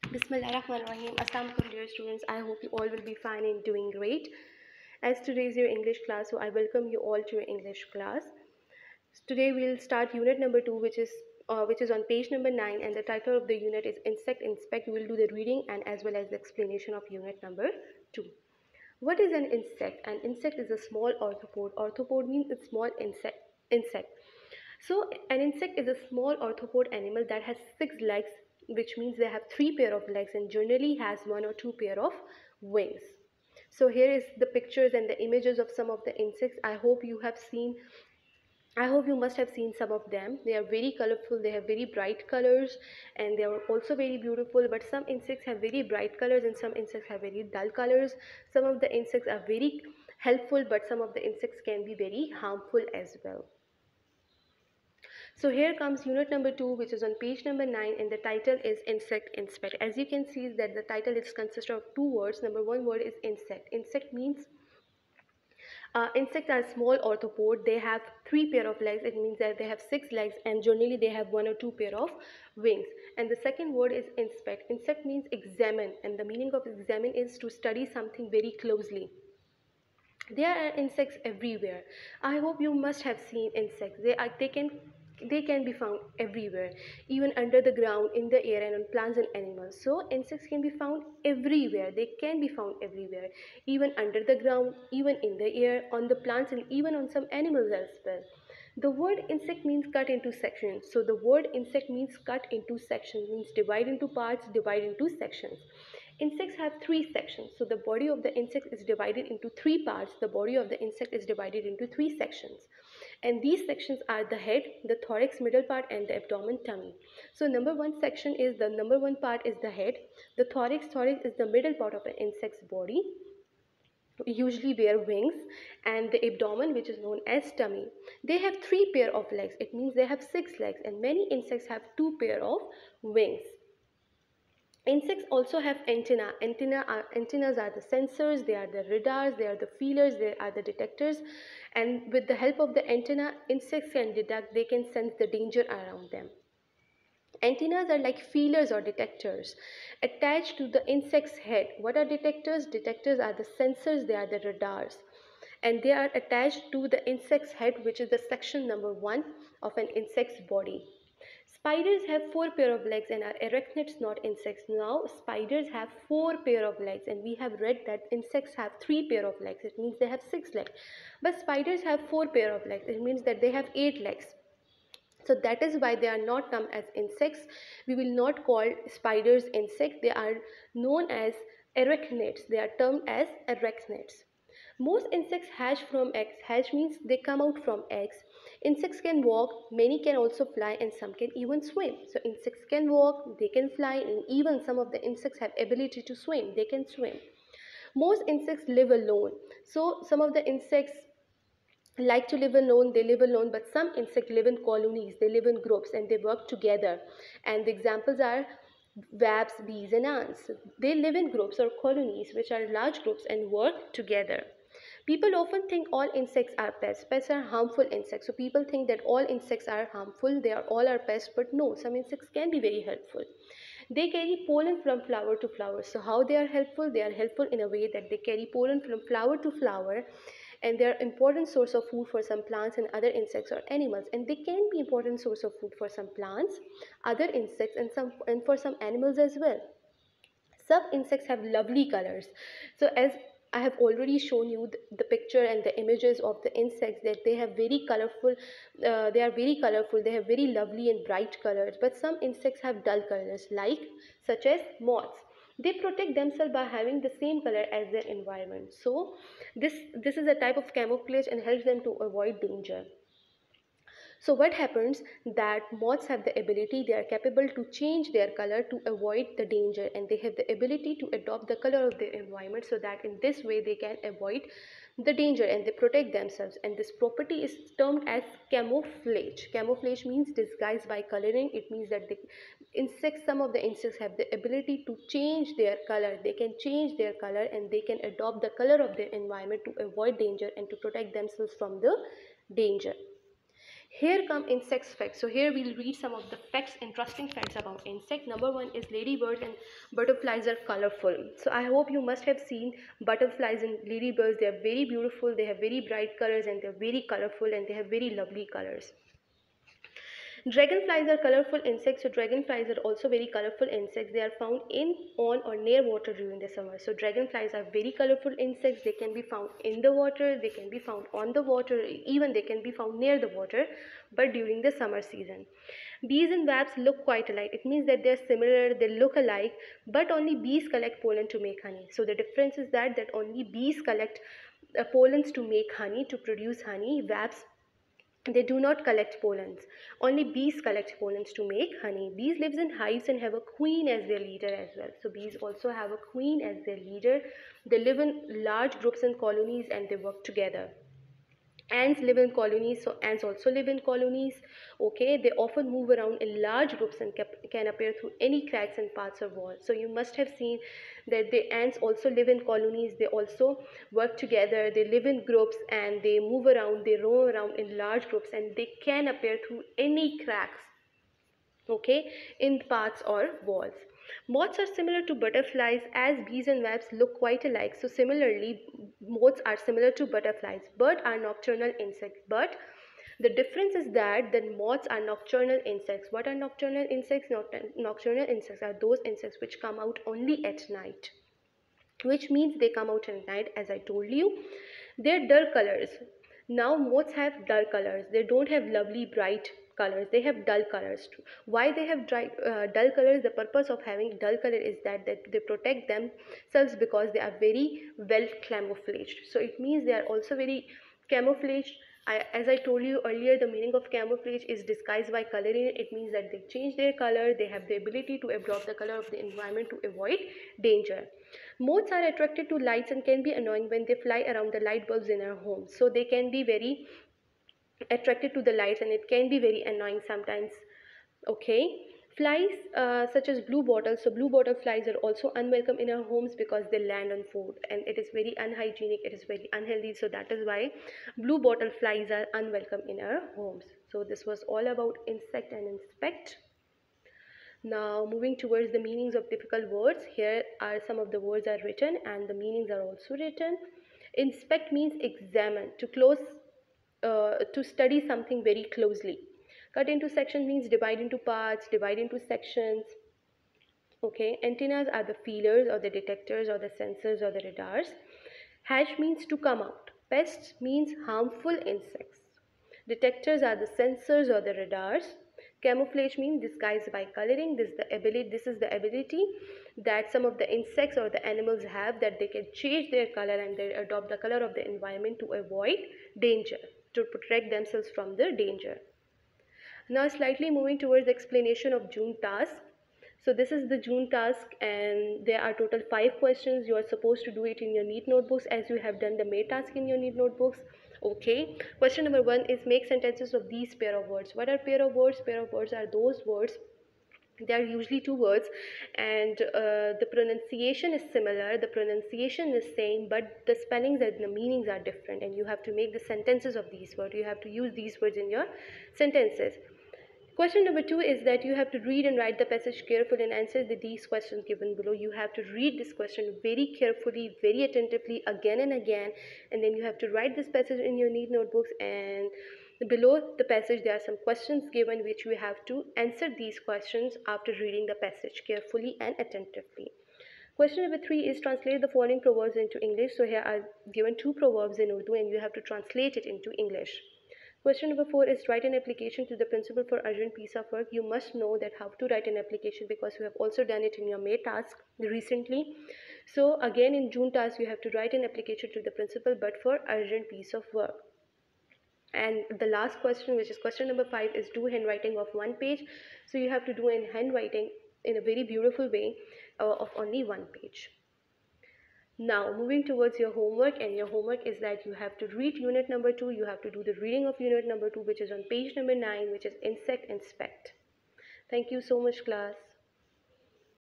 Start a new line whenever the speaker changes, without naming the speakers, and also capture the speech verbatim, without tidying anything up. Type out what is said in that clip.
Bismillahirrahmanirrahim. Assalamu alaikum dear students. I hope you all will be fine and doing great. As today is your English class, so I welcome you all to your English class. Today we'll start unit number two, which is uh, which is on page number nine, and the title of the unit is Insect Inspect. We'll do the reading and as well as the explanation of unit number two. What is an insect? An insect is a small arthropod. Arthropod means a small insect. Insect. So an insect is a small arthropod animal that has six legs, which means they have three pair of legs and generally has one or two pair of wings. So here is the pictures and the images of some of the insects. I hope you have seen I hope you must have seen some of them. They are very colorful, they have very bright colors, and they are also very beautiful. But some insects have very bright colors and some insects have very dull colors. Some of the insects are very helpful, but some of the insects can be very harmful as well. So here comes unit number two, which is on page number nine, and the title is Insect Inspect. As you can see that the title is consisted of two words. Number one word is insect. Insect means uh, insects are small arthropod. They have three pair of legs. It means that they have six legs and generally they have one or two pair of wings. And the second word is inspect. Insect means examine, and the meaning of examine is to study something very closely. There are insects everywhere. I hope you must have seen insects. They are they can they can be found everywhere, even under the ground, in the air, and on plants and animals. So insects can be found everywhere. They can be found everywhere, even under the ground, even in the air, on the plants, and even on some animals as well. The word insect means cut into sections. So the word insect means cut into sections, means divide into parts, divide into sections. Insects have three sections. So the body of the insect is divided into three parts. The body of the insect is divided into three sections. And these sections are the head, the thorax middle part, and the abdomen tummy. So number one section is the number one part is the head. The thorax, thorax is the middle part of an insect's body, usually bear wings, and the abdomen, which is known as tummy. They have three pair of legs. It means they have six legs, and many insects have two pair of wings. Insects also have antenna. Antenna are, antennas are the sensors, they are the radars, they are the feelers, they are the detectors. And with the help of the antenna, insects can detect, they can sense the danger around them. Antennas are like feelers or detectors attached to the insect's head. What are detectors? Detectors are the sensors, they are the radars. And they are attached to the insect's head, which is the section number one of an insect's body. Spiders have four pair of legs and are arachnids, not insects. Now, spiders have four pair of legs, and we have read that insects have three pair of legs. It means they have six legs. But spiders have four pair of legs. It means that they have eight legs. So that is why they are not termed as insects. We will not call spiders insects. They are known as arachnids. They are termed as arachnids. Most insects hatch from eggs. Hatch means they come out from eggs. Insects can walk, many can also fly, and some can even swim. So insects can walk, they can fly, and even some of the insects have ability to swim. They can swim. Most insects live alone. So some of the insects like to live alone, they live alone, but some insects live in colonies, they live in groups, and they work together. And the examples are wasps, bees, and ants. They live in groups or colonies, which are large groups, and work together. People often think all insects are pests. Pests are harmful insects. So people think that all insects are harmful, they are all are pests, but no, some insects can be very helpful. They carry pollen from flower to flower. So how they are helpful? They are helpful in a way that they carry pollen from flower to flower, and they are important source of food for some plants and other insects or animals. And they can be important source of food for some plants, other insects, and some and for some animals as well. Some insects have lovely colors. So as I have already shown you the, the picture and the images of the insects, that they have very colorful, uh, they are very colorful, they have very lovely and bright colors. But some insects have dull colors, like such as moths. They protect themselves by having the same color as their environment. So this, this is a type of camouflage and helps them to avoid danger. So what happens that moths have the ability, they are capable to change their color to avoid the danger, and they have the ability to adopt the color of their environment, so that in this way they can avoid the danger and they protect themselves. And this property is termed as camouflage. Camouflage means disguise by coloring. It means that the insects, some of the insects have the ability to change their color. They can change their color and they can adopt the color of their environment to avoid danger and to protect themselves from the danger. Here come insects facts. So here we'll read some of the facts, interesting facts about insect. Number one is ladybirds and butterflies are colorful. So I hope you must have seen butterflies and ladybirds. They are very beautiful. They have very bright colors and they're very colorful and they have very lovely colors. Dragonflies are colorful insects, so dragonflies are also very colorful insects. They are found in, on or near water during the summer. So dragonflies are very colorful insects. They can be found in the water, they can be found on the water, even they can be found near the water, but during the summer season. Bees and wasps look quite alike. It means that they're similar, they look alike, but only bees collect pollen to make honey. So the difference is that that only bees collect uh, pollens to make honey, to produce honey. Wasps, they do not collect pollens. Only bees collect pollens to make honey. Bees lives in hives and have a queen as their leader as well. So bees also have a queen as their leader. They live in large groups and colonies and they work together. Ants live in colonies, so ants also live in colonies. Okay, they often move around in large groups and can appear through any cracks in paths or walls. So you must have seen that the ants also live in colonies. They also work together. They live in groups and they move around. They roam around in large groups and they can appear through any cracks, okay, in paths or walls. Moths are similar to butterflies as bees and wasps look quite alike. So similarly, moths are similar to butterflies but are nocturnal insects. But the difference is that the moths are nocturnal insects. What are nocturnal insects? Nocturnal insects are those insects which come out only at night, which means they come out at night, as I told you. They're dull colors. Now moths have dull colors. They don't have lovely bright colors. They have dull colors too. Why they have dry, uh, dull colors? The purpose of having dull color is that, that they protect themselves because they are very well camouflaged. So it means they are also very camouflaged. I, as I told you earlier, the meaning of camouflage is disguised by coloring. It means that they change their color. They have the ability to absorb the color of the environment to avoid danger. Moths are attracted to lights and can be annoying when they fly around the light bulbs in our homes. So they can be very attracted to the lights and it can be very annoying sometimes. Okay. Flies uh, such as blue bottles, so blue bottle flies are also unwelcome in our homes because they land on food and it is very unhygienic, it is very unhealthy. So that is why blue bottle flies are unwelcome in our homes. So this was all about insect and inspect. Now moving towards the meanings of difficult words, here are some of the words are written and the meanings are also written. Inspect means examine, to close, uh, to study something very closely. Cut into section means divide into parts, divide into sections. Okay, antennas are the feelers or the detectors or the sensors or the radars. Hatch means to come out. Pests means harmful insects. Detectors are the sensors or the radars. Camouflage means disguised by coloring. This is the ability, this is the ability that some of the insects or the animals have, that they can change their color and they adopt the color of the environment to avoid danger, to protect themselves from the danger. Now slightly moving towards the explanation of June task. So this is the June task and there are total five questions. You are supposed to do it in your neat notebooks as you have done the May task in your neat notebooks. Okay. Question number one is make sentences of these pair of words. What are pair of words? Pair of words are those words, they are usually two words and uh, the pronunciation is similar, the pronunciation is same, but the spellings and the meanings are different and you have to make the sentences of these words. You have to use these words in your sentences. Question number two is that you have to read and write the passage carefully and answer the, these questions given below. You have to read this question very carefully, very attentively, again and again, and then you have to write this passage in your neat notebooks, and below the passage there are some questions given which you have to answer these questions after reading the passage carefully and attentively. Question number three is translate the following proverbs into English. So here are given two proverbs in Urdu and you have to translate it into English. Question number four is write an application to the principal for urgent piece of work. You must know that how to write an application because you have also done it in your May task recently. So again in June task you have to write an application to the principal but for urgent piece of work. And the last question, which is question number five, is do handwriting of one page. So you have to do in handwriting in a very beautiful way uh, of only one page. Now moving towards your homework, and your homework is that you have to read unit number two. You have to do the reading of unit number two, which is on page number nine, which is insect inspect. Thank you so much, class.